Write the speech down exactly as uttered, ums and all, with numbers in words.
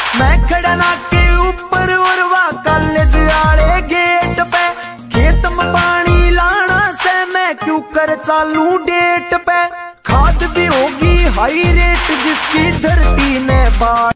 मैं खड़ा ना के ऊपर और वह कॉलेज आले गेट पे, खेत में पानी लाना से मैं क्यों कर चालू डेट पे। खाद भी होगी हाई रेट जिसकी धरती ने बाढ़